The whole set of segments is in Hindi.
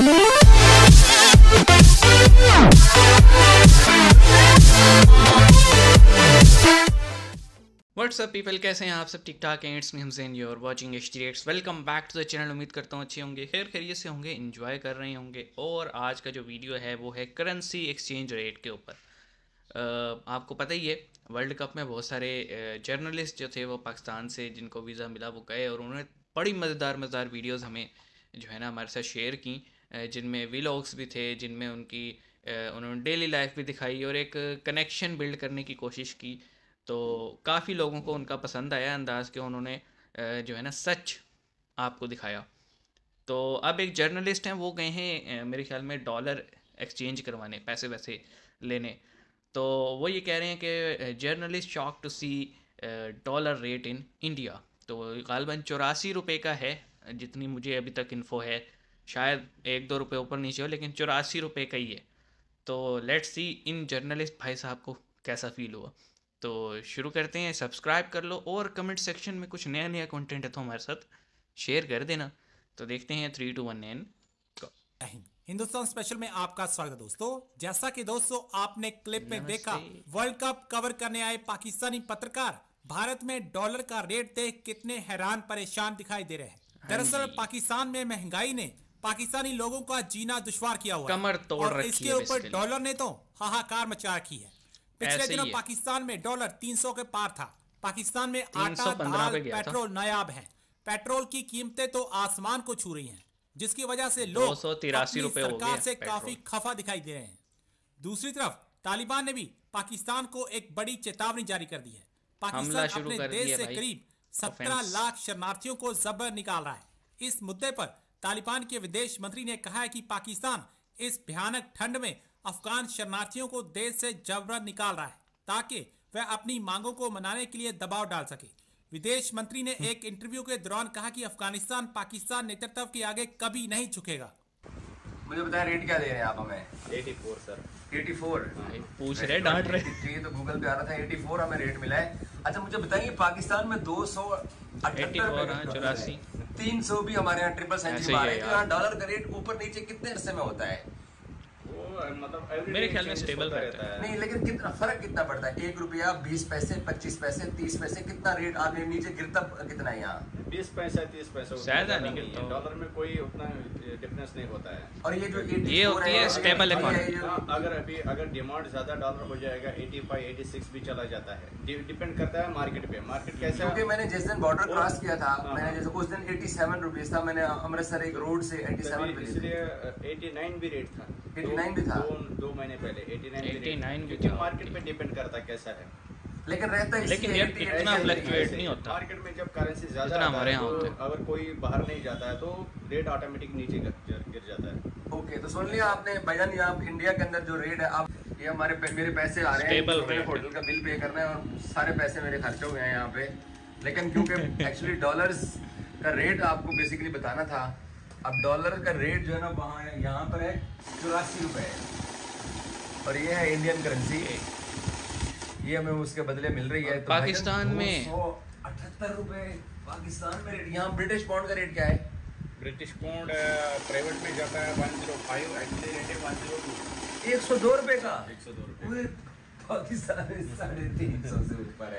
व्हाट्सअप पीपल, कैसे हैं आप सब? ठीक ठाक हैं। It's me Hamzain, you are watching HTX। Welcome back to the channel. उम्मीद करता हूँ अच्छे होंगे, खैर खैरियत से होंगे, एंजॉय कर रहे होंगे। और आज का जो वीडियो है वो है करेंसी एक्सचेंज रेट के ऊपर। आपको पता ही है, वर्ल्ड कप में बहुत सारे जर्नलिस्ट जो थे वो पाकिस्तान से जिनको वीज़ा मिला वो गए और उन्होंने बड़ी मज़ेदार वीडियोस हमें जो है ना हमारे साथ शेयर की, जिनमें व्लॉग्स भी थे, जिनमें उन्होंने डेली लाइफ भी दिखाई और एक कनेक्शन बिल्ड करने की कोशिश की। तो काफ़ी लोगों को उनका पसंद आया अंदाज़ के उन्होंने जो है ना सच आपको दिखाया। तो अब एक जर्नलिस्ट हैं, वो गए हैं मेरे ख्याल में डॉलर एक्सचेंज करवाने, पैसे वैसे लेने। तो वो ये कह रहे हैं कि journalist shock to see dollar rate in India. तो गालबन 84 रुपये का है, जितनी मुझे अभी तक इन्फो है। शायद 1-2 रुपये ऊपर नीचे हो, लेकिन 84 रुपये का ही है। तो लेट्स सी इन जर्नलिस्ट भाई साहब को कैसा फील हुआ। तो शुरू करते हैं। सब्सक्राइब कर लो और कमेंट सेक्शन में कुछ नया कंटेंट है तो हमारे साथ शेयर कर देना। तो देखते हैं 3, 2, 1 एंड हिंदुस्तान स्पेशल में आपका स्वागत है दोस्तों। जैसा कि दोस्तों आपने क्लिप में देखा, वर्ल्ड कप कवर करने आए पाकिस्तानी पत्रकार भारत में डॉलर का रेट देख कितने हैरान परेशान दिखाई दे रहे हैं। दरअसल पाकिस्तान में महंगाई ने पाकिस्तानी लोगों का जीना दुश्वार किया हुआ कमर तोड़ और रखी इसके है ऊपर डॉलर ने तो हाहाकार मचा रखी है। पिछले दिनों पाकिस्तान में डॉलर 300 के पार था। पाकिस्तान में आटा, दाल, पेट्रोल नायाब है। पेट्रोल की कीमतें तो आसमान को छू रही हैं, जिसकी वजह से लोग अपनी सरकार से काफी खफा दिखाई दे रहे हैं। दूसरी तरफ तालिबान ने भी पाकिस्तान को एक बड़ी चेतावनी जारी कर दी है। पाकिस्तान अपने देश से करीब 17 लाख शरणार्थियों को जबर निकाल रहा है। इस मुद्दे पर तालिबान के विदेश मंत्री ने कहा है कि पाकिस्तान इस भयानक ठंड में अफगान शरणार्थियों को देश से जबरन निकाल रहा है ताकि वह अपनी मांगों को मनाने के लिए दबाव डाल सके। विदेश मंत्री ने एक इंटरव्यू के दौरान कहा कि अफगानिस्तान पाकिस्तान नेतृत्व के आगे कभी नहीं झुकेगा। मुझे बताया रेट क्या दे रहे हैं आप हमें? 84 सर। 84 पूछ रहे, डांट रहे। ये तो गूगल पे आ रहा था 84 हमें रेट मिला है। अच्छा मुझे बताइए, पाकिस्तान में 284 300 भी हमारे यहाँ ट्रिपल सेंचुरी मारे, तो यहाँ डॉलर का रेट ऊपर नीचे कितने अरसे में होता है? मतलब मेरे ख्याल में स्टेबल रहता है। नहीं, लेकिन कितना फर्क कितना पड़ता है? 1 रुपया 20 पैसे, 25 पैसे, 30 पैसे, कितना रेट आगे नीचे गिरता कितना है यहाँ? 20 पैसे 30 पैसे ज्यादा नहीं गिरता। डॉलर में कोई उतना डिफरेंस नहीं होता है। और ये जो ये होती है स्टेबल इकोनॉमी। अगर डिमांड ज्यादा डॉलर हो जाएगा 85 86 भी चला जाता है। डिपेंड करता है मार्केट पे, मार्केट कैसा। क्योंकि मैंने जिस दिन बॉर्डर क्रॉस किया था, मैंने जैसे उस दिन 87 रुपीज था, मैंने अमृतसर एक रोड से 87 पे, इसलिए 89 भी रेट था। 89 भी था 2 महीने पहले 89 भी क्योंकि था। मार्केट पे डिपेंड करता है कैसा है। लेकिन रहता है, लेकिन यार इतना फ्लक्चुएट नहीं होता मार्केट में। जब करेंसी ज्यादा जितना हमारे यहाँ तो होता है। अगर कोई बाहर नहीं जाता है तो रेट ऑटोमेटिक नीचे गिर जाता है। ओके, तो सुन लिया आपने भाईजान। ये आप इंडिया के अंदर जो रेट है, आप ये मेरे पैसे आ रहे हैं, तो मेरे होटल का बिल पे करना है और सारे पैसे मेरे खर्च हुए हैं यहाँ पे। लेकिन क्योंकि एक्चुअली डॉलर्स का रेट आपको बेसिकली बताना था। अब डॉलर का रेट जो है ना वहाँ यहाँ पर है 84 रुपये और ये है इंडियन करेंसी। ये हमें उसके बदले मिल रही है। तो पाकिस्तान में 278 रुपये पाकिस्तान में रेट। यहाँ ब्रिटिश पाउंड का रेट क्या है? ब्रिटिश पाउंड प्राइवेट में जाता है 105, एक्चुअली रेट है 102। 102 रुपये का? 102 रुपये। पाकिस्तान में 350 से ऊपर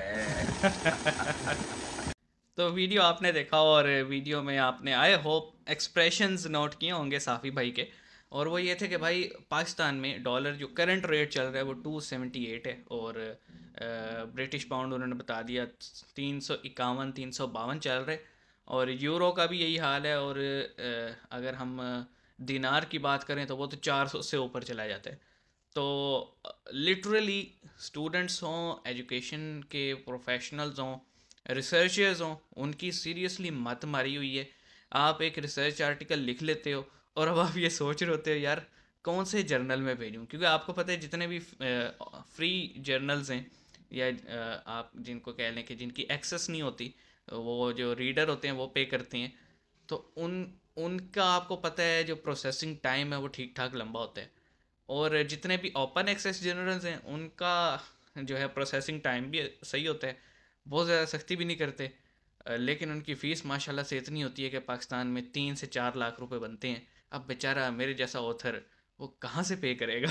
है। तो वीडियो आपने देखा और वीडियो में आपने आई होप एक्सप्रेशंस नोट किए होंगे साफ़ी भाई के। और वो ये थे कि भाई पाकिस्तान में डॉलर जो करंट रेट चल रहा है वो 278 है और ब्रिटिश पाउंड उन्होंने बता दिया 351 352 चल रहे। और यूरो का भी यही हाल है। और अगर हम दिनार की बात करें तो वो तो 400 से ऊपर चला जाता है। तो लिटरली स्टूडेंट्स हों, एजुकेशन के प्रोफेशनल्स हों, रिसर्चर्स हों, उनकी सीरियसली मत मारी हुई है। आप एक रिसर्च आर्टिकल लिख लेते हो और अब आप ये सोच रहे होते हो यार कौन से जर्नल में भेजूँ, क्योंकि आपको पता है जितने भी फ्री जर्नल्स हैं या आप जिनको कह लें कि जिनकी एक्सेस नहीं होती, वो जो रीडर होते हैं वो पे करते हैं, तो उनका आपको पता है जो प्रोसेसिंग टाइम है वो ठीक ठाक लंबा होता है। और जितने भी ओपन एक्सेस जर्नल्स हैं उनका जो है प्रोसेसिंग टाइम भी सही होता है, बहुत ज़्यादा सख्ती भी नहीं करते। लेकिन उनकी फ़ीस माशाल्लाह से इतनी होती है कि पाकिस्तान में 3 से 4 लाख रुपए बनते हैं अब बेचारा मेरे जैसा ऑथर वो कहाँ से पे करेगा।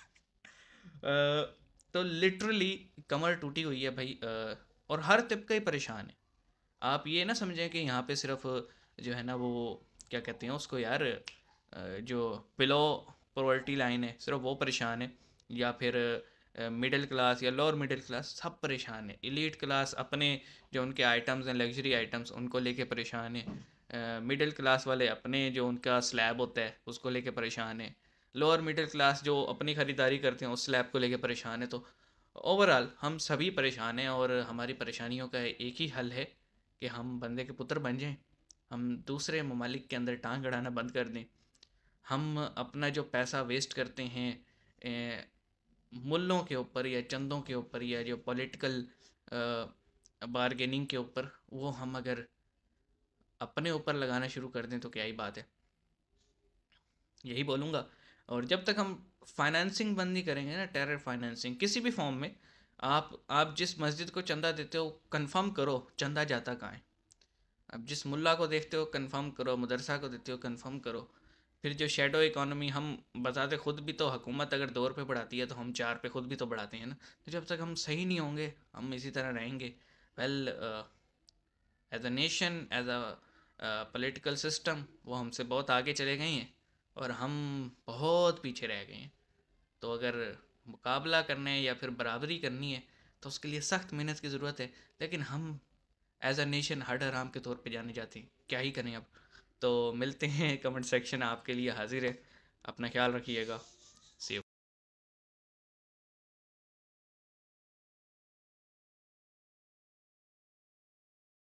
तो लिटरली कमर टूटी हुई है भाई, और हर तबका ही परेशान है। आप ये ना समझें कि यहाँ पे सिर्फ जो है ना वो क्या कहते हैं उसको यार, जो बिलो पॉवर्टी लाइन है सिर्फ वो परेशान है, या फिर मिडिल क्लास या लोअर मिडिल क्लास सब परेशान है। एलीट क्लास अपने जो उनके आइटम्स हैं, लग्जरी आइटम्स, उनको लेके परेशान है। मिडिल क्लास वाले अपने जो उनका स्लैब होता है उसको लेके परेशान है। लोअर मिडिल क्लास जो अपनी ख़रीदारी करते हैं उस स्लैब को लेके परेशान है। तो ओवरऑल हम सभी परेशान हैं, और हमारी परेशानियों का एक ही हल है कि हम बंदे के पुत्र बन जाएं, हम दूसरे ममालिक के अंदर टांग अड़ाना बंद कर दें। हम अपना जो पैसा वेस्ट करते हैं मुल्लों के ऊपर या चंदों के ऊपर या जो पॉलिटिकल बारगेनिंग के ऊपर, वो हम अगर अपने ऊपर लगाना शुरू कर दें तो क्या ही बात है, यही बोलूँगा। और जब तक हम फाइनेंसिंग बंद नहीं करेंगे ना, टेरर फाइनेंसिंग किसी भी फॉर्म में, आप जिस मस्जिद को चंदा देते हो कंफर्म करो चंदा जाता कहाँ है। अब जिस मुल्ला को देखते हो कंफर्म करो, मदरसा को देते हो कंफर्म करो। फिर जो शेडो इकोनॉमी हम बताते खुद भी, तो हुकूमत अगर 2 रुपये बढ़ाती है तो हम 4 पे खुद भी तो बढ़ाते हैं ना। तो जब तक हम सही नहीं होंगे हम इसी तरह रहेंगे। Well, as a nation, as a political system वो हमसे बहुत आगे चले गए हैं और हम बहुत पीछे रह गए हैं। तो अगर मुकाबला करना है या फिर बराबरी करनी है तो उसके लिए सख्त मेहनत की ज़रूरत है। लेकिन हम एज अ नेशन हड हराम के तौर पे जाने जाते हैं, क्या ही करें अब। तो मिलते हैं, कमेंट सेक्शन आपके लिए हाजिर है। अपना ख्याल रखिएगा।